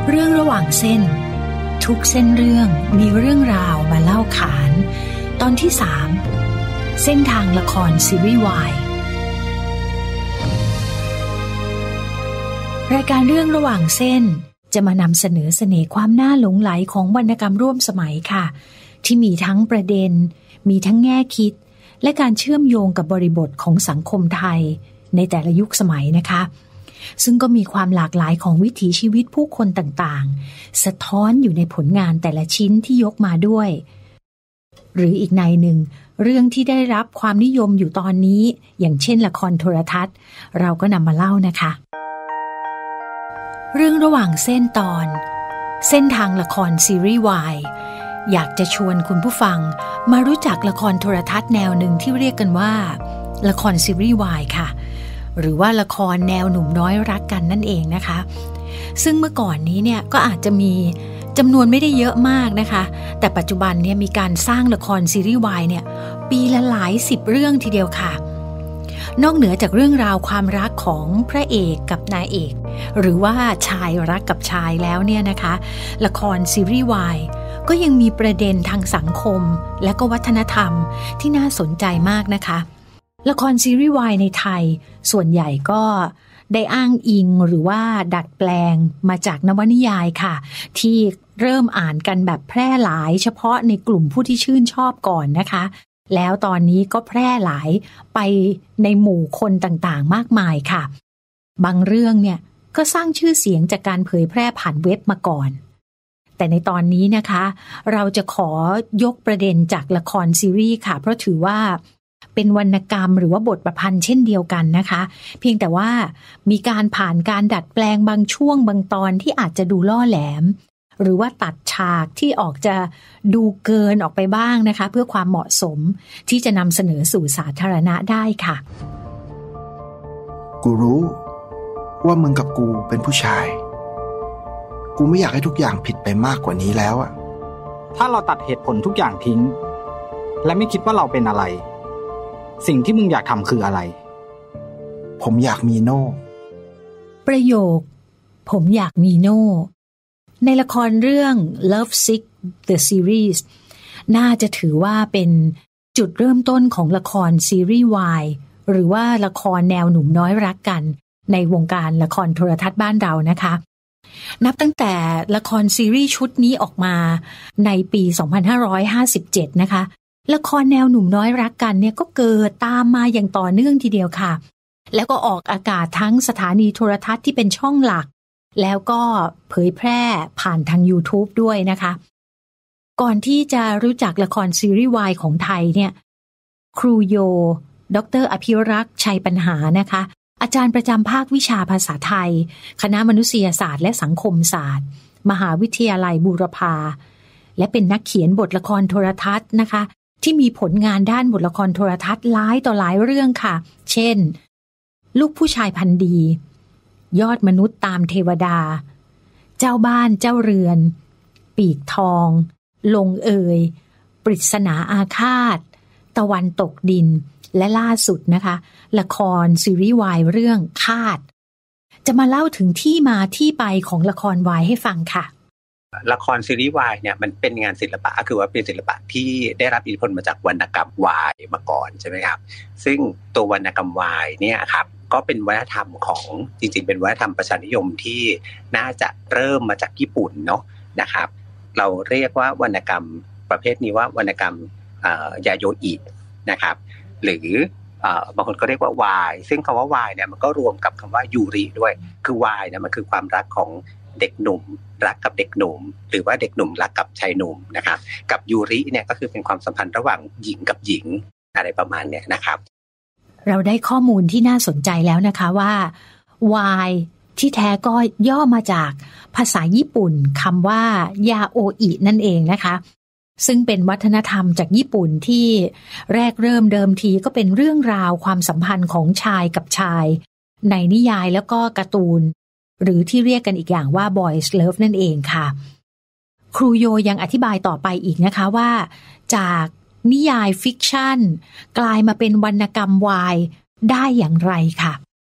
เรื่องระหว่างเส้นทุกเส้นเรื่องมีเรื่องราวมาเล่าขานตอนที่3เส้นทางละครซีรีส์วายรายการเรื่องระหว่างเส้นจะมานำเสนอเสน่ห์ความน่าหลงไหลของวรรณกรรมร่วมสมัยค่ะที่มีทั้งประเด็นมีทั้งแง่คิดและการเชื่อมโยงกับบริบทของสังคมไทยในแต่ละยุคสมัยนะคะซึ่งก็มีความหลากหลายของวิถีชีวิตผู้คนต่างๆสะท้อนอยู่ในผลงานแต่ละชิ้นที่ยกมาด้วยหรืออีกในหนึ่งเรื่องที่ได้รับความนิยมอยู่ตอนนี้อย่างเช่นละครโทรทัศน์เราก็นำมาเล่านะคะเรื่องระหว่างเส้นตอนเส้นทางละครซีรีส์วายอยากจะชวนคุณผู้ฟังมารู้จักละครโทรทัศน์แนวหนึ่งที่เรียกกันว่าละครซีรีส์วายค่ะหรือว่าละครแนวหนุ่มน้อยรักกันนั่นเองนะคะซึ่งเมื่อก่อนนี้เนี่ยก็อาจจะมีจำนวนไม่ได้เยอะมากนะคะแต่ปัจจุบันเนี่ยมีการสร้างละครซีรีส์วายเนี่ยปีละหลาย10เรื่องทีเดียวค่ะนอกเหนือจากเรื่องราวความรักของพระเอกกับนายเอกหรือว่าชายรักกับชายแล้วเนี่ยนะคะละครซีรีส์วายก็ยังมีประเด็นทางสังคมและก็วัฒนธรรมที่น่าสนใจมากนะคะละครซีรีส์วายในไทยส่วนใหญ่ก็ได้อ้างอิงหรือว่าดัดแปลงมาจากนวนิยายค่ะที่เริ่มอ่านกันแบบแพร่หลายเฉพาะในกลุ่มผู้ที่ชื่นชอบก่อนนะคะแล้วตอนนี้ก็แพร่หลายไปในหมู่คนต่างๆมากมายค่ะบางเรื่องเนี่ยก็สร้างชื่อเสียงจากการเผยแพร่ผ่านเว็บมาก่อนแต่ในตอนนี้นะคะเราจะขอยกประเด็นจากละครซีรีส์ค่ะเพราะถือว่าเป็นวรรณกรรมหรือว่าบทประพันธ์เช่นเดียวกันนะคะเพียงแต่ว่ามีการผ่านการดัดแปลงบางช่วงบางตอนที่อาจจะดูล่อแหลมหรือว่าตัดฉากที่ออกจะดูเกินออกไปบ้างนะคะเพื่อความเหมาะสมที่จะนำเสนอสู่สาธารณะได้ค่ะกูรู้ว่ามึงกับกูเป็นผู้ชายกูไม่อยากให้ทุกอย่างผิดไปมากกว่านี้แล้วอะถ้าเราตัดเหตุผลทุกอย่างทิ้งและไม่คิดว่าเราเป็นอะไรสิ่งที่มึงอยากทำคืออะไรผมอยากมีโน่ประโยคผมอยากมีโน่ในละครเรื่อง Love Sick The Series น่าจะถือว่าเป็นจุดเริ่มต้นของละครซีรีส์วายหรือว่าละครแนวหนุ่มน้อยรักกันในวงการละครโทรทัศน์บ้านเรานะคะนับตั้งแต่ละครซีรีส์ชุดนี้ออกมาในปี 2557 นะคะละครแนวหนุ่มน้อยรักกันเนี่ยก็เกิดตามมาอย่างต่อเนื่องทีเดียวค่ะแล้วก็ออกอากาศทั้งสถานีโทรทัศน์ที่เป็นช่องหลักแล้วก็เผยแพร่ผ่านทาง YouTube ด้วยนะคะก่อนที่จะรู้จักละครซีรีส์วายของไทยเนี่ยครูโยดร.อภิรักษ์ชัยปัญหานะคะอาจารย์ประจำภาควิชาภาษาไทยคณะมนุษยศาสตร์และสังคมศาสตร์มหาวิทยาลัยบูรพาและเป็นนักเขียนบทละครโทรทัศน์นะคะที่มีผลงานด้านบทละครโทรทัศน์หลายต่อหลายเรื่องค่ะเช่นลูกผู้ชายพันธุ์ดียอดมนุษย์ตามเทวดาเจ้าบ้านเจ้าเรือนปีกทองลงเอยปริศนาอาฆาตตะวันตกดินและล่าสุดนะคะละครซีรีส์วายเรื่องคาดจะมาเล่าถึงที่มาที่ไปของละครวายให้ฟังค่ะละครซีรีส์วายเนี่ยมันเป็นงานศิลปะคือว่าเป็นศิลปะที่ได้รับอิทธิพลมาจากวรรณกรรมวายมาก่อนใช่ไหมครับซึ่งตัววรรณกรรมวายเนี่ยครับก็เป็นวัฒนธรรมของจริงๆเป็นวัฒนธรรมประชานิยมที่น่าจะเริ่มมาจากญี่ปุ่นเนาะนะครับเราเรียกว่าวรรณกรรมประเภทนี้ว่าวรรณกรรมยาโยอินะครับหรือบางคนก็เรียกว่าวายซึ่งคำว่าวายเนี่ยมันก็รวมกับคำว่ายูริด้วยคือวายเนี่ยมันคือความรักของเด็กหนุ่มรักกับเด็กหนุ่มหรือว่าเด็กหนุ่มรักกับชายหนุ่มนะครับกับยูริเนี่ยก็คือเป็นความสัมพันธ์ระหว่างหญิงกับหญิงอะไรประมาณเนี้ยนะครับเราได้ข้อมูลที่น่าสนใจแล้วนะคะว่าวายที่แท้ก็ย่อมาจากภาษาญี่ปุ่นคำว่ายาโออินั่นเองนะคะซึ่งเป็นวัฒนธรรมจากญี่ปุ่นที่แรกเริ่มเดิมทีก็เป็นเรื่องราวความสัมพันธ์ของชายกับชายในนิยายแล้วก็การ์ตูนหรือที่เรียกกันอีกอย่างว่า Boys Love นั่นเองค่ะครูโยยังอธิบายต่อไปอีกนะคะว่าจากนิยายฟิกชันกลายมาเป็นวรรณกรรมวายได้อย่างไรค่ะ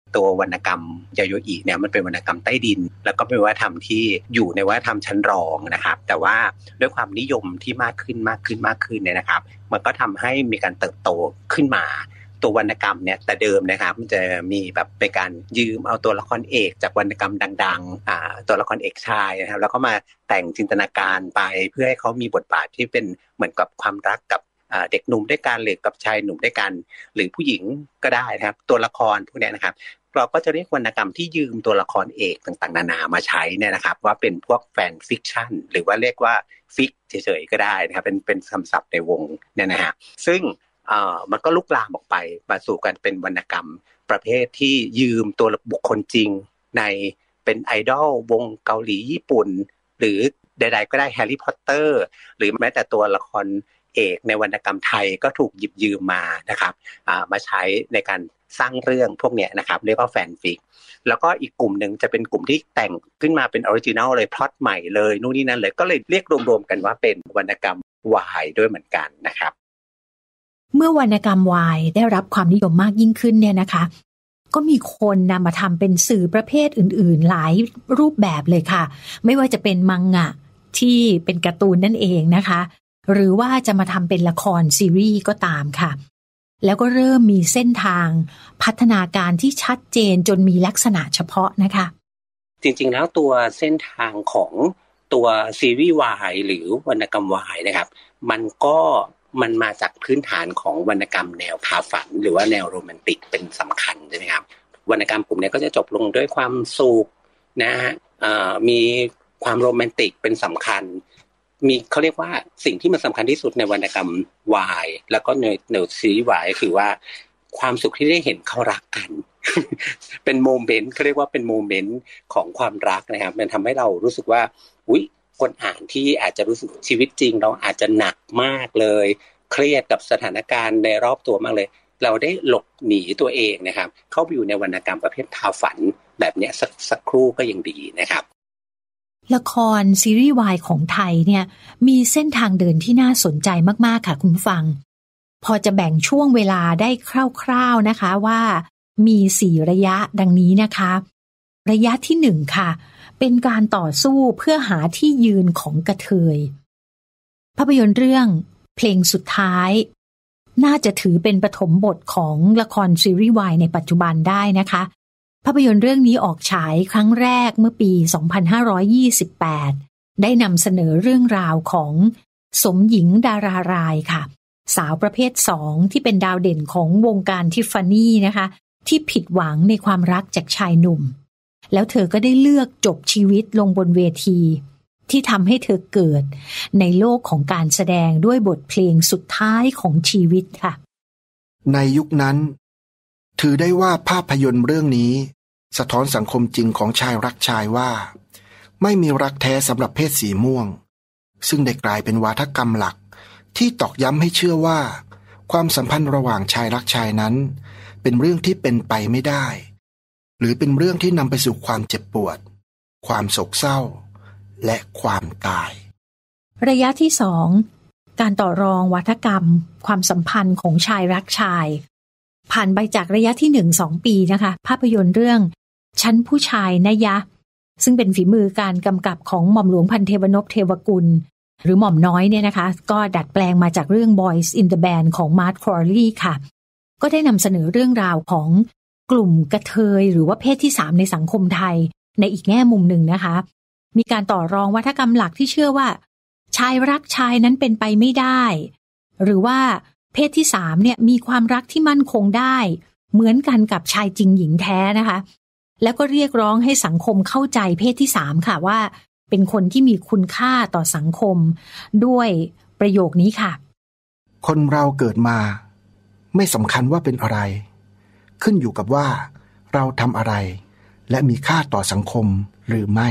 ตัววรรณกรรมยาโยอิเนี่ยมันเป็นวรรณกรรมใต้ดินแล้วก็เป็นวัฒนธรรมที่อยู่ในวัฒนธรรมชั้นรองนะครับแต่ว่าด้วยความนิยมที่มากขึ้นเนี่ยนะครับมันก็ทำให้มีการเติบโตขึ้นมาตัววรรณกรรมเนี่ยแต่เดิมนะครับมันจะมีแบบเป็นการยืมเอาตัวละครเอกจากวรรณกรรมดังๆตัวละครเอกชายนะครับแล้วก็มาแต่งจินตนาการไปเพื่อให้เขามีบทบาทที่เป็นเหมือนกับความรักกับเด็กหนุ่มด้วยกันหรือกับชายหนุ่มด้วยกันหรือผู้หญิงก็ได้นะครับตัวละครพวกนี้นะครับเราก็จะเรียกวรรณกรรมที่ยืมตัวละครเอกต่างๆนานามาใช้เนี่ยนะครับว่าเป็นพวกแฟนฟิกชันหรือว่าเรียกว่าฟิกเฉยๆก็ได้นะครับเป็นคำศัพท์ในวงเนี่ยนะฮะซึ่งมันก็ลุกลามออกไปมาสู่กันเป็นวรรณกรรมประเภทที่ยืมตัวบุคคลจริงในเป็นไอดอลวงเกาหลีญี่ปุ่นหรือใดๆก็ได้แฮร์รี่พอตเตอร์หรือแม้แต่ตัวละครเอกในวรรณกรรมไทยก็ถูกหยิบยืมมานะครับมาใช้ในการสร้างเรื่องพวกเนี้ยนะครับเรียกว่าแฟนฟิกแล้วก็อีกกลุ่มหนึ่งจะเป็นกลุ่มที่แต่งขึ้นมาเป็นออริจินัลเลยพล็อตใหม่เลยนู่นนี่นั่นเลยก็เลยเรียกรวมๆกันว่าเป็นวรรณกรรมวายด้วยเหมือนกันนะครับเมื่อวรรณกรรมวายได้รับความนิยมมากยิ่งขึ้นเนี่ยนะคะก็มีคนนำมาทำเป็นสื่อประเภทอื่นๆหลายรูปแบบเลยค่ะไม่ว่าจะเป็นมังงะที่เป็นการ์ตูนนั่นเองนะคะหรือว่าจะมาทำเป็นละครซีรีส์ก็ตามค่ะแล้วก็เริ่มมีเส้นทางพัฒนาการที่ชัดเจนจนมีลักษณะเฉพาะนะคะจริงๆแล้วตัวเส้นทางของตัวซีรีส์วายหรือวรรณกรรมวายนะครับมันมาจากพื้นฐานของวรรณกรรมแนวพาฝันหรือว่าแนวโรแมนติกเป็นสำคัญใช่ไหมครับวรรณกรรมกลุ่มนี้ก็จะจบลงด้วยความสุขนะฮะมีความโรแมนติกเป็นสำคัญมีเขาเรียกว่าสิ่งที่มันสำคัญที่สุดในวรรณกรรมวายแล้วก็ในซีรีส์วายคือว่าความสุขที่ได้เห็นเขารักกัน เป็นโมเมนต์เขาเรียกว่าเป็นโมเมนต์ของความรักนะครับมันทำให้เรารู้สึกว่าอุ๊ยคนอ่านที่อาจจะรู้สึกชีวิตจริงเราอาจจะหนักมากเลยเครียดกับสถานการณ์ในรอบตัวมากเลยเราได้หลบหนีตัวเองนะครับเข้าไปอยู่ในวรรณกรรมประเภทพาฝันแบบนี้สักครู่ก็ยังดีนะครับละครซีรีส์วายของไทยเนี่ยมีเส้นทางเดินที่น่าสนใจมากๆค่ะคุณผู้ฟังพอจะแบ่งช่วงเวลาได้คร่าวๆนะคะว่ามี4ระยะดังนี้นะคะระยะที่1ค่ะเป็นการต่อสู้เพื่อหาที่ยืนของกระเทยภาพยนตร์เรื่องเพลงสุดท้ายน่าจะถือเป็นปฐมบทของละครซีรีส์วายในปัจจุบันได้นะคะภาพยนตร์เรื่องนี้ออกฉายครั้งแรกเมื่อปี 2528 ได้นำเสนอเรื่องราวของสมหญิงดารารายค่ะสาวประเภท2ที่เป็นดาวเด่นของวงการทิฟฟานี่นะคะที่ผิดหวังในความรักจากชายหนุ่มแล้วเธอก็ได้เลือกจบชีวิตลงบนเวทีที่ทำให้เธอเกิดในโลกของการแสดงด้วยบทเพลงสุดท้ายของชีวิตค่ะในยุคนั้นถือได้ว่าภาพยนตร์เรื่องนี้สะท้อนสังคมจริงของชายรักชายว่าไม่มีรักแท้สำหรับเพศสีม่วงซึ่งได้กลายเป็นวาทกรรมหลักที่ตอกย้ำให้เชื่อว่าความสัมพันธ์ระหว่างชายรักชายนั้นเป็นเรื่องที่เป็นไปไม่ได้หรือเป็นเรื่องที่นำไปสู่ความเจ็บปวดความโศกเศร้าและความตายระยะที่2การต่อรองวาทกรรมความสัมพันธ์ของชายรักชายผ่านไปจากระยะที่ 1-2 ปีนะคะภาพยนตร์เรื่องชั้นผู้ชายนะยะซึ่งเป็นฝีมือการกำกับของหม่อมหลวงพันเทวนพเทวกุลหรือหม่อมน้อยเนี่ยนะคะก็ดัดแปลงมาจากเรื่อง Boys in the Band ของมาร์ท ครอลีค่ะก็ได้นำเสนอเรื่องราวของกลุ่มกระเทยหรือว่าเพศที่3ในสังคมไทยในอีกแง่มุมหนึ่งนะคะมีการต่อรองวาทกรรมหลักที่เชื่อว่าชายรักชายนั้นเป็นไปไม่ได้หรือว่าเพศที่3เนี่ยมีความรักที่มั่นคงได้เหมือนกันกับชายจริงหญิงแท้นะคะแล้วก็เรียกร้องให้สังคมเข้าใจเพศที่3ค่ะว่าเป็นคนที่มีคุณค่าต่อสังคมด้วยประโยคนี้ค่ะคนเราเกิดมาไม่สำคัญว่าเป็นอะไรขึ้นอยู่กับว่าเราทำอะไรและมีค่าต่อสังคมหรือไม่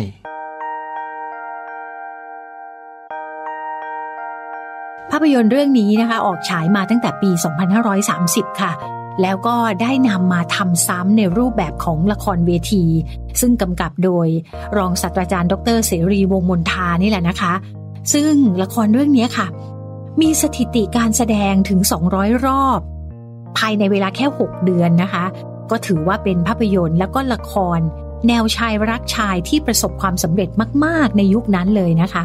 ภาพยนตร์เรื่องนี้นะคะออกฉายมาตั้งแต่ปี 2530 ค่ะแล้วก็ได้นำมาทำซ้ำในรูปแบบของละครเวทีซึ่งกำกับโดยรองศาสตราจารย์ดร.เสรีวงศ์มนทานี่แหละนะคะซึ่งละครเรื่องนี้ค่ะมีสถิติการแสดงถึง200รอบภายในเวลาแค่6เดือนนะคะก็ถือว่าเป็นภาพยนตร์แล้วก็ละครแนวชายรักชายที่ประสบความสำเร็จมากๆในยุคนั้นเลยนะคะ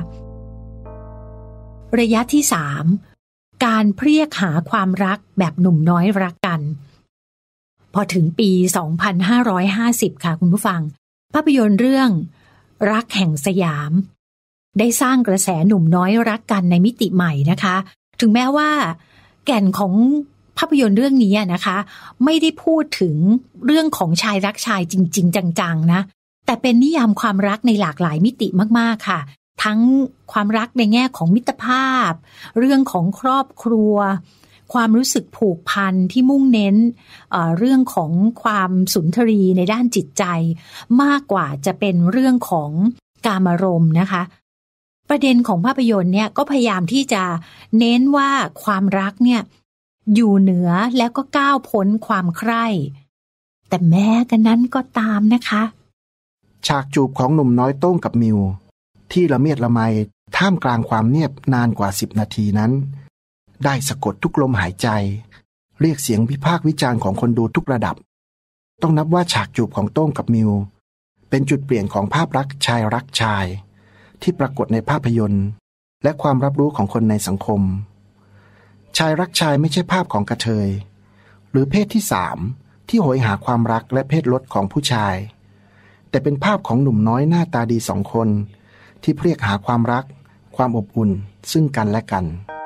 ระยะที่3การเพรียกหาความรักแบบหนุ่มน้อยรักกันพอถึงปี 2550 ค่ะคุณผู้ฟังภาพยนตร์เรื่องรักแห่งสยามได้สร้างกระแสหนุ่มน้อยรักกันในมิติใหม่นะคะถึงแม้ว่าแก่นของภาพยนตร์เรื่องนี้นะคะไม่ได้พูดถึงเรื่องของชายรักชายจริงๆจังๆนะแต่เป็นนิยามความรักในหลากหลายมิติมากๆค่ะทั้งความรักในแง่ของมิตรภาพเรื่องของครอบครัวความรู้สึกผูกพันที่มุ่งเน้นเรื่องของความสุนทรีในด้านจิตใจมากกว่าจะเป็นเรื่องของกามารมณ์นะคะประเด็นของภาพยนตร์เนี่ยก็พยายามที่จะเน้นว่าความรักเนี่ยอยู่เหนือแล้วก็ก้าวพ้นความใคร่แต่แม้กันนั้นก็ตามนะคะฉากจูบของหนุ่มน้อยโต้งกับมิวที่ละเมียดละไมท่ามกลางความเงียบนานกว่า10 นาทีนั้นได้สะกดทุกลมหายใจเรียกเสียงวิพากษ์วิจารณ์ของคนดูทุกระดับต้องนับว่าฉากจูบของโต้งกับมิวเป็นจุดเปลี่ยนของภาพลักษณ์ชายรักชายที่ปรากฏในภาพยนตร์และความรับรู้ของคนในสังคมชายรักชายไม่ใช่ภาพของกระเทยหรือเพศที่3ที่โหยหาความรักและเพศลดของผู้ชายแต่เป็นภาพของหนุ่มน้อยหน้าตาดี2 คนที่เรียกหาความรักความอบอุ่นซึ่งกันและกัน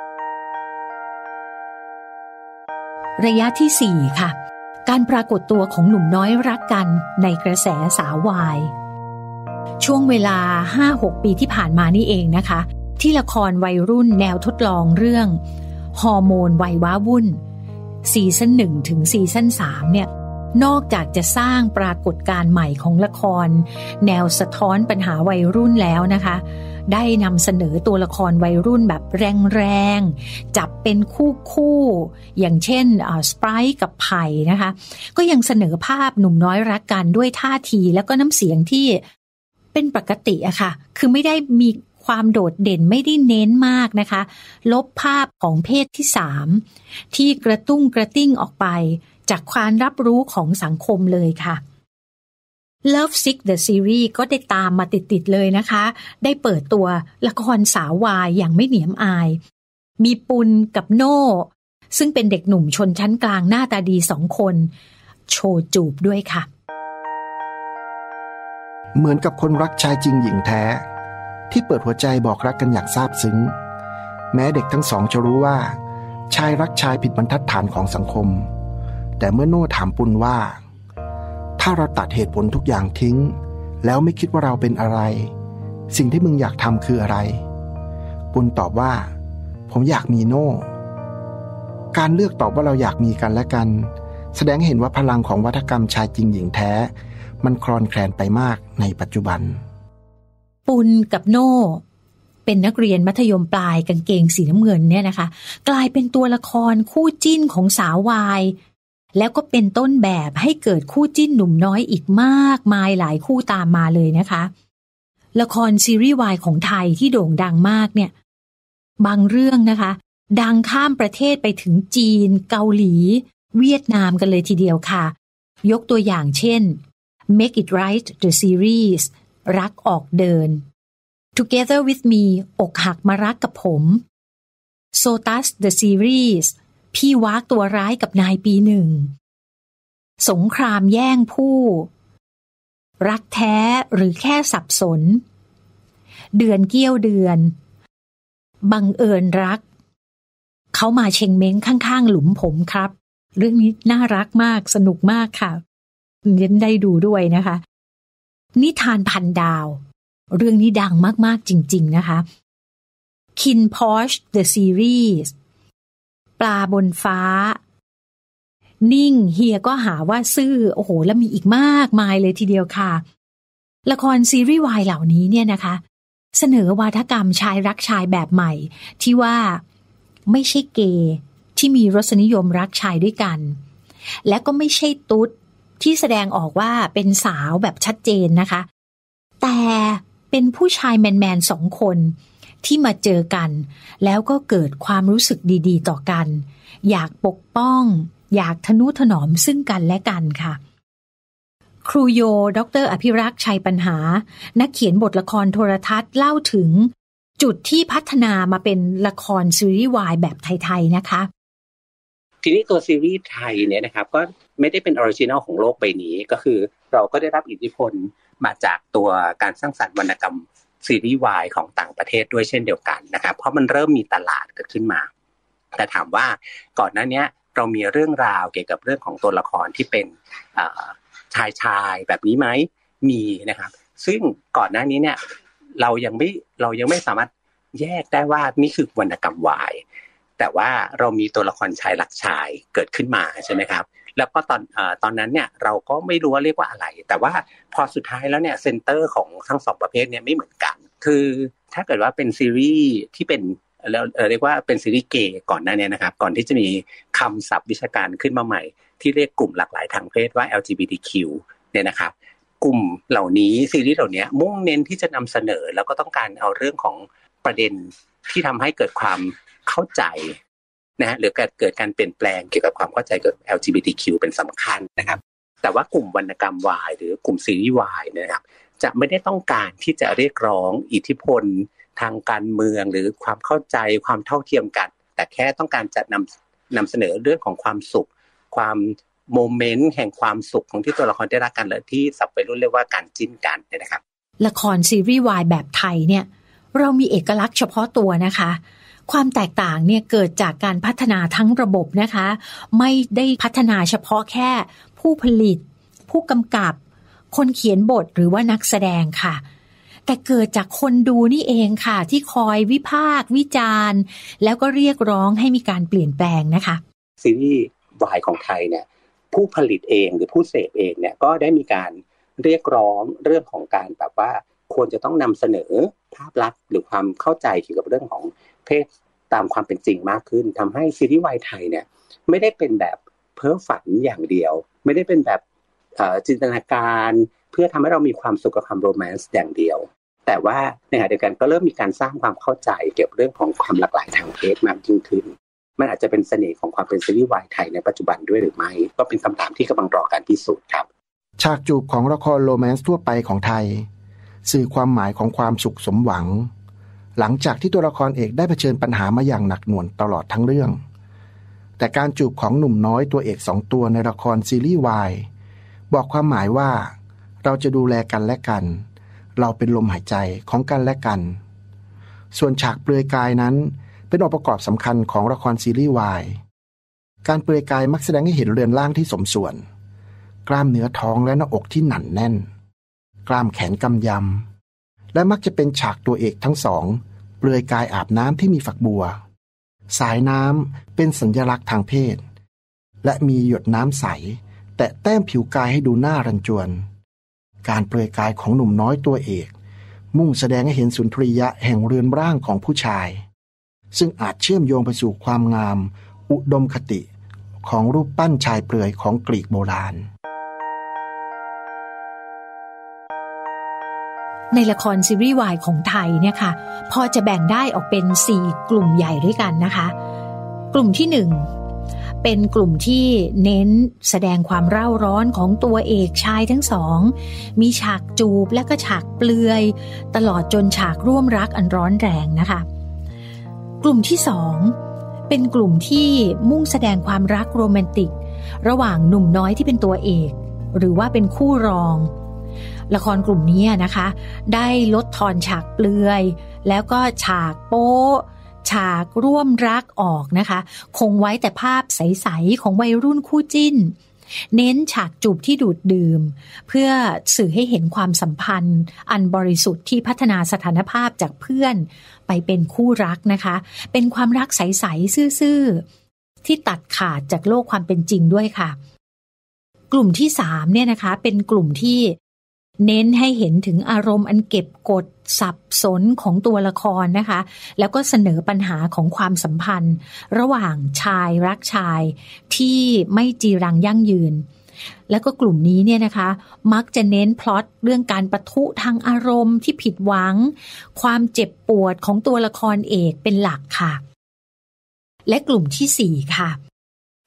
ระยะที่4ค่ะการปรากฏตัวของหนุ่มน้อยรักกันในกระแสสาววายช่วงเวลา 5-6 ปีที่ผ่านมานี่เองนะคะที่ละครวัยรุ่นแนวทดลองเรื่องฮอร์โมนวัยว้าวุ่นซีซั่น1ถึงซีซั่น3เนี่ยนอกจากจะสร้างปรากฏการณ์ใหม่ของละครแนวสะท้อนปัญหาวัยรุ่นแล้วนะคะได้นำเสนอตัวละครวัยรุ่นแบบแรงๆจับเป็นคู่อย่างเช่นสไปร์กับไผ่นะคะก็ยังเสนอภาพหนุ่มน้อยรักกันด้วยท่าทีแล้วก็น้ำเสียงที่เป็นปกติอะค่ะคือไม่ได้มีความโดดเด่นไม่ได้เน้นมากนะคะลบภาพของเพศที่3ที่กระตุ้งกระติ้งออกไปจากความรับรู้ของสังคมเลยค่ะ Love Sick the Series ก็ได้ตามมาติดๆเลยนะคะได้เปิดตัวละครสาววายอย่างไม่เหนียมอายมีปุณกับโน่ซึ่งเป็นเด็กหนุ่มชนชั้นกลางหน้าตาดี2 คนโชว์จูบด้วยค่ะเหมือนกับคนรักชายจริงหญิงแท้ที่เปิดหัวใจบอกรักกันอย่างซาบซึ้งแม้เด็กทั้งสองจะรู้ว่าชายรักชายผิดบรรทัดฐานของสังคมแต่เมื่อโน่ถามปุณว่าถ้าเราตัดเหตุผลทุกอย่างทิ้งแล้วไม่คิดว่าเราเป็นอะไรสิ่งที่มึงอยากทำคืออะไรปุณตอบว่าผมอยากมีโน่การเลือกตอบว่าเราอยากมีกันและกันแสดงเห็นว่าพลังของวัฒกรรมชายจริงหญิงแท้มันคลอนแคลนไปมากในปัจจุบันปุณกับโน่เป็นนักเรียนมัธยมปลายกางเกงสีน้ำเงินเนี่ยนะคะกลายเป็นตัวละครคู่จิ้นของสาววายแล้วก็เป็นต้นแบบให้เกิดคู่จิ้นหนุ่มน้อยอีกมากมายหลายคู่ตามมาเลยนะคะละครซีรีส์วายของไทยที่โด่งดังมากเนี่ยบางเรื่องนะคะดังข้ามประเทศไปถึงจีนเกาหลีเวียดนามกันเลยทีเดียวค่ะยกตัวอย่างเช่น Make It Right the Series รักออกเดิน Together with Me อกหักมารักกับผม Sotus the Series พี่วากตัวร้ายกับนายปีหนึ่งสงครามแย่งผู้รักแท้หรือแค่สับสนเดือนเกี้ยวเดือนบังเอิญรักเขามาเชงเม้งข้างๆหลุมผมครับเรื่องนี้น่ารักมากสนุกมากค่ะเรียนได้ดูด้วยนะคะนิทานพันดาวเรื่องนี้ดังมากๆจริงๆนะคะ Kin Porsche the Series ปลาบนฟ้านิ่งเฮียก็หาว่าซื่อโอ้โหแล้วมีอีกมากมายเลยทีเดียวค่ะละครซีรีส์วายเหล่านี้เนี่ยนะคะเสนอวาทกรรมชายรักชายแบบใหม่ที่ว่าไม่ใช่เกย์ที่มีรสนิยมรักชายด้วยกันและก็ไม่ใช่ตุ๊ดที่แสดงออกว่าเป็นสาวแบบชัดเจนนะคะแต่เป็นผู้ชายแมนๆ2 คนที่มาเจอกันแล้วก็เกิดความรู้สึกดีๆต่อกันอยากปกป้องอยากทนุถนอมซึ่งกันและกันค่ะครูโยดร.อภิรักษ์ชัยปัญหานักเขียนบทละครโทรทัศน์เล่าถึงจุดที่พัฒนามาเป็นละครซีรีส์วายแบบไทยๆนะคะทีนี้ตัวซีรีส์ไทยเนี่ยนะครับก็ไม่ได้เป็นออริจินัลของโลกใบนี้ก็คือเราก็ได้รับอิทธิพลมาจากตัวการสร้างสรรค์วรรณกรรมซีรีส์วายของต่างประเทศด้วยเช่นเดียวกันนะครับเพราะมันเริ่มมีตลาดเกิดขึ้นมาแต่ถามว่าก่อนหน้านี้เรามีเรื่องราวเกี่ยวกับเรื่องของตัวละครที่เป็นชายแบบนี้ไหมมีนะครับซึ่งก่อนหน้านี้เนี่ยเรายังไม่สามารถแยกได้ว่านี่คือวรรณกรรมวายแต่ว่าเรามีตัวละครชายรักชายเกิดขึ้นมาใช่ไหมครับแล้วก็ตอนนั้นเนี่ยเราก็ไม่รู้ว่าเรียกว่าอะไรแต่ว่าพอสุดท้ายแล้วเนี่ยเซนเตอร์ของทั้งสองประเภทเนี่ยไม่เหมือนกันคือถ้าเกิดว่าเป็นซีรีส์ที่เป็นแล้วเรียกว่าเป็นซีรีส์เกย์ก่อนหน้านี้นะครับก่อนที่จะมีคำศัพท์วิชาการขึ้นมาใหม่ที่เรียกกลุ่มหลากหลายทางเพศว่า LGBTQ เนี่ยนะครับกลุ่มเหล่านี้ซีรีส์เหล่านี้มุ่งเน้นที่จะนำเสนอแล้วก็ต้องการเอาเรื่องของประเด็นที่ทำให้เกิดความเข้าใจนะฮะหรือเกิดการเปลี่ยนแปลงเกี่ยวกับความเข้าใจเกี่ยวกับ LGBTQ เป็นสำคัญนะครับแต่ว่ากลุ่มวรรณกรรมวายหรือกลุ่มซีรีส์วายนะครับจะไม่ได้ต้องการที่จะเรียกร้องอิทธิพลทางการเมืองหรือความเข้าใจความเท่าเทียมกันแต่แค่ต้องการจะนำเสนอเรื่องของความสุขความโมเมนต์แห่งความสุขของที่ตัวละครได้รักกันและที่ศัพท์วัยรุ่นเรียกว่าการจิ้นกันนะครับละครซีรีส์วายแบบไทยเนี่ยเรามีเอกลักษณ์เฉพาะตัวนะคะความแตกต่างเนี่ยเกิดจากการพัฒนาทั้งระบบนะคะไม่ได้พัฒนาเฉพาะแค่ผู้ผลิตผู้กำกับคนเขียนบทหรือว่านักแสดงค่ะแต่เกิดจากคนดูนี่เองค่ะที่คอยวิพากษ์วิจารณ์แล้วก็เรียกร้องให้มีการเปลี่ยนแปลงนะคะซีรีส์วายของไทยเนี่ยผู้ผลิตเองหรือผู้เสพเองเนี่ยก็ได้มีการเรียกร้องเรื่องของการแบบว่าควรจะต้องนำเสนอภาพลักษณ์หรือความเข้าใจเกี่ยวกับเรื่องของเพศตามความเป็นจริงมากขึ้นทำให้ซีรีส์วายไทยเนี่ยไม่ได้เป็นแบบเพ้อฝันอย่างเดียวไม่ได้เป็นแบบจินตนาการเพื่อทำให้เรามีความสุขกับความโรแมนต์อย่างเดียวแต่ว่าในขณะเดียวกันก็เริ่มมีการสร้างความเข้าใจเกี่ยวกับเรื่องของความหลากหลายทางเพศมากยิ่งขึ้นมันอาจจะเป็นเสน่ห์ของความเป็นซีรีส์วายไทยในปัจจุบันด้วยหรือไม่ก็เป็นคำถามที่กำลังรอการพิสูจน์ครับฉากจูบของละครโรแมนต์ทั่วไปของไทยสื่อความหมายของความสุขสมหวังหลังจากที่ตัวละครเอกได้เผชิญปัญหามาอย่างหนักหน่วงตลอดทั้งเรื่องแต่การจูบของหนุ่มน้อยตัวเอก2ตัวในละครซีรีส์วายบอกความหมายว่าเราจะดูแลกันและกันเราเป็นลมหายใจของกันและกันส่วนฉากเปลือยกายนั้นเป็นองค์ประกอบสำคัญของละครซีรีส์วายการเปลือยกายมักแสดงให้เห็นเรือนร่างที่สมส่วนกล้ามเนื้อท้องและหน้าอกที่หนาแน่นกล้ามแขนกำยำและมักจะเป็นฉากตัวเอกทั้งสองเปลือยกายอาบน้ำที่มีฝักบัวสายน้ำเป็นสัญลักษณ์ทางเพศและมีหยดน้ำใสแต่แต้มผิวกายให้ดูน่ารันจวนการเปลือยกายของหนุ่มน้อยตัวเอกมุ่งแสดงให้เห็นสุนทรียะแห่งเรือนร่างของผู้ชายซึ่งอาจเชื่อมโยงไปสู่ความงามอุดมคติของรูปปั้นชายเปลือยของกรีกโบราณในละครซีรีส์วายของไทยเนี่ยค่ะพอจะแบ่งได้ออกเป็น4กลุ่มใหญ่ด้วยกันนะคะกลุ่มที่1เป็นกลุ่มที่เน้นแสดงความเร่าร้อนของตัวเอกชายทั้งสองมีฉากจูบและก็ฉากเปลือยตลอดจนฉากร่วมรักอันร้อนแรงนะคะกลุ่มที่2เป็นกลุ่มที่มุ่งแสดงความรักโรแมนติกระหว่างหนุ่มน้อยที่เป็นตัวเอกหรือว่าเป็นคู่รองละครกลุ่มนี้นะคะได้ลดทอนฉากเปลือยแล้วก็ฉากโป๊ฉากร่วมรักออกนะคะคงไว้แต่ภาพใสๆของวัยรุ่นคู่จิ้นเน้นฉากจูบที่ดูดดื่มเพื่อสื่อให้เห็นความสัมพันธ์อันบริสุทธิ์ที่พัฒนาสถานภาพจากเพื่อนไปเป็นคู่รักนะคะเป็นความรักใสๆซื่อๆที่ตัดขาดจากโลกความเป็นจริงด้วยค่ะกลุ่มที่3เนี่ยนะคะเป็นกลุ่มที่เน้นให้เห็นถึงอารมณ์อันเก็บกดสับสนของตัวละครนะคะแล้วก็เสนอปัญหาของความสัมพันธ์ระหว่างชายรักชายที่ไม่จีรังยั่งยืนแล้วก็กลุ่มนี้เนี่ยนะคะมักจะเน้นพล็อตเรื่องการปะทุทางอารมณ์ที่ผิดหวังความเจ็บปวดของตัวละครเอกเป็นหลักค่ะและกลุ่มที่4ค่ะ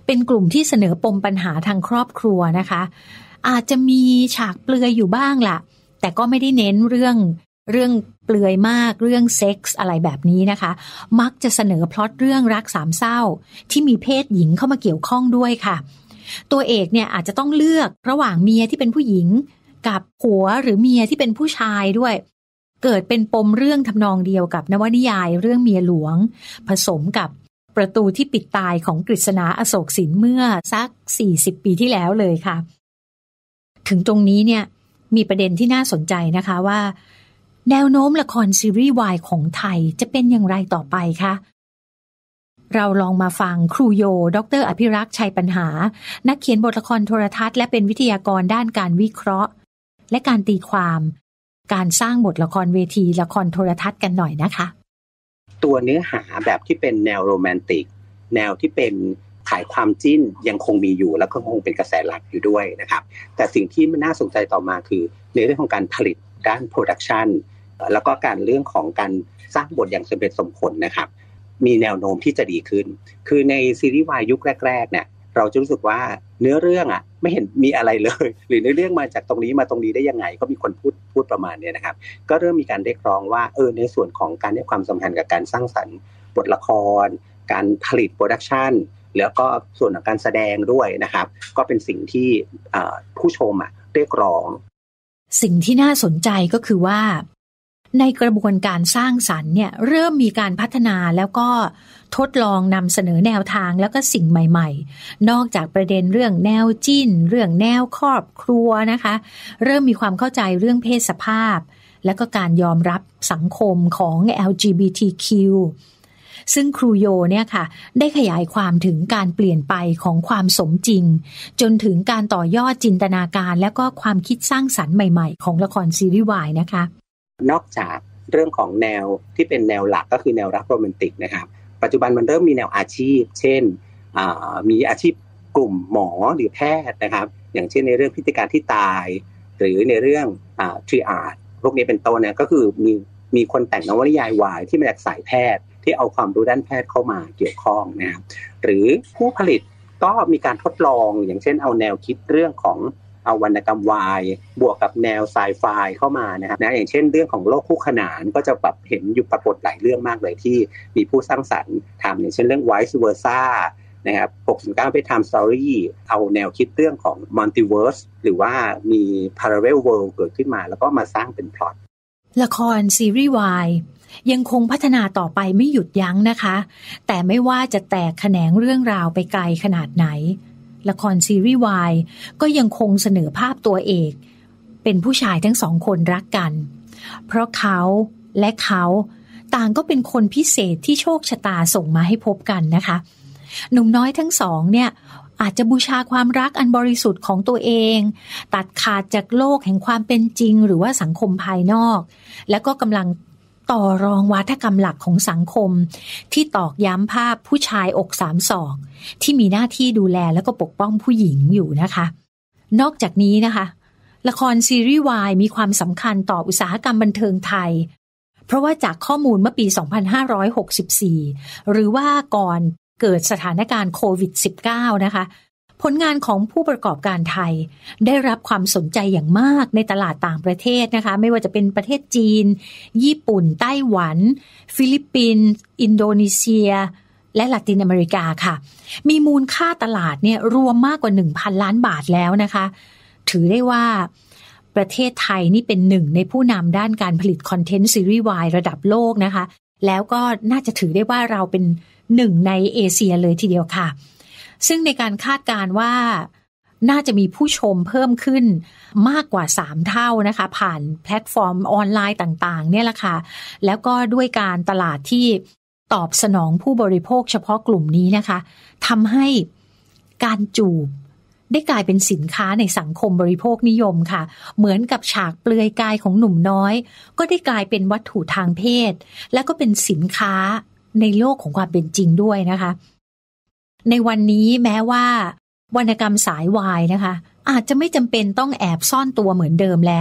เป็นกลุ่มที่เสนอปมปัญหาทางครอบครัวนะคะอาจจะมีฉากเปลือยอยู่บ้างล่ะแต่ก็ไม่ได้เน้นเรื่องเปลือยมากเรื่องเซ็กส์อะไรแบบนี้นะคะมักจะเสนอพล็อตเรื่องรักสามเศร้าที่มีเพศหญิงเข้ามาเกี่ยวข้องด้วยค่ะตัวเอกเนี่ยอาจจะต้องเลือกระหว่างเมียที่เป็นผู้หญิงกับผัวหรือเมียที่เป็นผู้ชายด้วยเกิดเป็นปมเรื่องทำนองเดียวกับนวนิยายเรื่องเมียหลวงผสมกับประตูที่ปิดตายของกฤษณาอโศกสินเมื่อสัก40 ปีที่แล้วเลยค่ะถึงตรงนี้เนี่ยมีประเด็นที่น่าสนใจนะคะว่าแนวโน้มละครซีรีส์วายของไทยจะเป็นอย่างไรต่อไปคะเราลองมาฟังครูโยดร.อภิรักษ์ชัยปัญหานักเขียนบทละครโทรทัศน์และเป็นวิทยากรด้านการวิเคราะห์และการตีความการสร้างบทละครเวทีละครโทรทัศน์กันหน่อยนะคะตัวเนื้อหาแบบที่เป็นแนวโรแมนติกแนวที่เป็นขายความจิ้นยังคงมีอยู่แล้วก็คงเป็นกระแสหลักอยู่ด้วยนะครับแต่สิ่งที่มันน่าสนใจต่อมาคือในเรื่องของการผลิตด้านโปรดักชันแล้วก็การเรื่องของการสร้างบทอย่างสมเหตุสมผลนะครับมีแนวโน้มที่จะดีขึ้นคือในซีรีส์วายยุคแรกๆเนี่ยเราจะรู้สึกว่าเนื้อเรื่องอ่ะไม่เห็นมีอะไรเลยหรือเนื้อเรื่องมาจากตรงนี้มาตรงนี้ได้ยังไงก็มีคนพูดประมาณนี้นะครับก็เริ่มมีการเรียกร้องว่าในส่วนของการให้ความสำคัญกับการสร้างสรรค์บทละครการผลิตโปรดักชันแล้วก็ส่วนของการแสดงด้วยนะครับก็เป็นสิ่งที่ผู้ชมเรียกร้องสิ่งที่น่าสนใจก็คือว่าในกระบวนการสร้างสรรค์เนี่ยเริ่มมีการพัฒนาแล้วก็ทดลองนำเสนอแนวทางแล้วก็สิ่งใหม่ๆนอกจากประเด็นเรื่องแนวจิ้นเรื่องแนวครอบครัวนะคะเริ่มมีความเข้าใจเรื่องเพศสภาพและก็การยอมรับสังคมของ LGBTQ ซึ่งครูโยเนี่ยค่ะได้ขยายความถึงการเปลี่ยนไปของความสมจริงจนถึงการต่อยอดจินตนาการและก็ความคิดสร้างสรรค์ใหม่ๆของละครซีรีส์วายนะคะนอกจากเรื่องของแนวที่เป็นแนวหลักก็คือแนวรักโรแมนติกนะครับปัจจุบันมันเริ่มมีแนวอาชีพเช่นมีอาชีพกลุ่มหมอหรือแพทย์นะครับอย่างเช่นในเรื่องพฤติการที่ตายหรือในเรื่องทรีอาร์ตพวกนี้เป็นต้นเนี่ยก็คือมีคนแต่งนวนิยายวายที่มาจากสายแพทย์ที่เอาความรู้ด้านแพทย์เข้ามาเกี่ยวข้องนะครับหรือผู้ผลิตก็มีการทดลองอย่างเช่นเอาแนวคิดเรื่องของเอาวรรณกรรมวายบวกกับแนวไซไฟเข้ามานะครับนะอย่างเช่นเรื่องของโลกคู่ขนานก็จะแบบเห็นอยู่ปรากฏหลายเรื่องมากเลยที่มีผู้สร้างสรรค์ทำอย่างเช่นเรื่อง Vice Versa นะครับ69 Bedtime Story เอาแนวคิดเรื่องของ Multiverse หรือว่ามี Parallel World เกิดขึ้นมาแล้วก็มาสร้างเป็นพล็อตละครซีรีส์วายยังคงพัฒนาต่อไปไม่หยุดยั้งนะคะแต่ไม่ว่าจะแตกแขนงเรื่องราวไปไกลขนาดไหนละครซีรีส์วายก็ยังคงเสนอภาพตัวเอกเป็นผู้ชายทั้งสองคนรักกันเพราะเขาและเขาต่างก็เป็นคนพิเศษที่โชคชะตาส่งมาให้พบกันนะคะหนุ่มน้อยทั้งสองเนี่ยอาจจะบูชาความรักอันบริสุทธิ์ของตัวเองตัดขาดจากโลกแห่งความเป็นจริงหรือว่าสังคมภายนอกแล้วก็กำลังต่อรองวาทกรรมหลักของสังคมที่ตอกย้ำภาพผู้ชายอกสามศอกที่มีหน้าที่ดูแลแล้วก็ปกป้องผู้หญิงอยู่นะคะนอกจากนี้นะคะละครซีรีส์วายมีความสำคัญต่ออุตสาหกรรมบันเทิงไทยเพราะว่าจากข้อมูลเมื่อปี 2564 หรือว่าก่อนเกิดสถานการณ์โควิด -19 นะคะผลงานของผู้ประกอบการไทยได้รับความสนใจอย่างมากในตลาดต่างประเทศนะคะไม่ว่าจะเป็นประเทศจีนญี่ปุ่นไต้หวันฟิลิปปินส์อินโดนีเซียและละตินอเมริกาค่ะมีมูลค่าตลาดเนี่ยรวมมากกว่า 1,000 ล้านบาทแล้วนะคะถือได้ว่าประเทศไทยนี่เป็นหนึ่งในผู้นำด้านการผลิตคอนเทนต์ซีรีส์วายระดับโลกนะคะแล้วก็น่าจะถือได้ว่าเราเป็นหนึ่งในเอเชียเลยทีเดียวค่ะซึ่งในการคาดการณ์ว่าน่าจะมีผู้ชมเพิ่มขึ้นมากกว่า3เท่านะคะผ่านแพลตฟอร์มออนไลน์ต่างๆเนี่ยแหละค่ะแล้วก็ด้วยการตลาดที่ตอบสนองผู้บริโภคเฉพาะกลุ่มนี้นะคะทำให้การจูบได้กลายเป็นสินค้าในสังคมบริโภคนิยมค่ะเหมือนกับฉากเปลือยกายของหนุ่มน้อยก็ได้กลายเป็นวัตถุทางเพศและก็เป็นสินค้าในโลกของความเป็นจริงด้วยนะคะในวันนี้แม้ว่าวรรณกรรมสายวายนะคะอาจจะไม่จำเป็นต้องแอบซ่อนตัวเหมือนเดิมแล้ว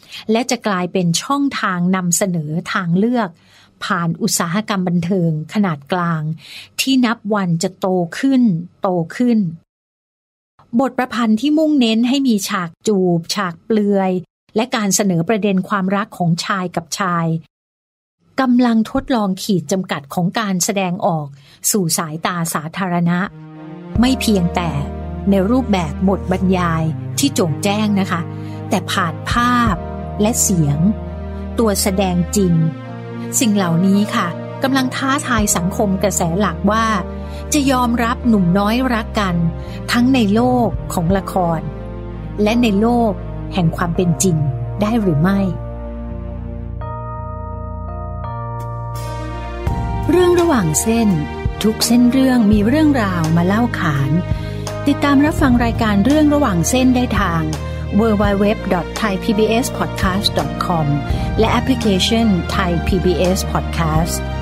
และจะกลายเป็นช่องทางนำเสนอทางเลือกผ่านอุตสาหกรรมบันเทิงขนาดกลางที่นับวันจะโตขึ้นบทประพันธ์ที่มุ่งเน้นให้มีฉากจูบฉากเปลือยและการเสนอประเด็นความรักของชายกับชายกำลังทดลองขีดจำกัดของการแสดงออกสู่สายตาสาธารณะไม่เพียงแต่ในรูปแบบบทบรรยายที่โจ่งแจ้งนะคะแต่ผ่านภาพและเสียงตัวแสดงจริงสิ่งเหล่านี้ค่ะกำลังท้าทายสังคมกระแสหลักว่าจะยอมรับหนุ่มน้อยรักกันทั้งในโลกของละครและในโลกแห่งความเป็นจริงได้หรือไม่เรื่องระหว่างเส้นทุกเส้นเรื่องมีเรื่องราวมาเล่าขานติดตามรับฟังรายการเรื่องระหว่างเส้นได้ทาง www.thaipbspodcast.com และแอปพลิเคชัน Thai PBS Podcast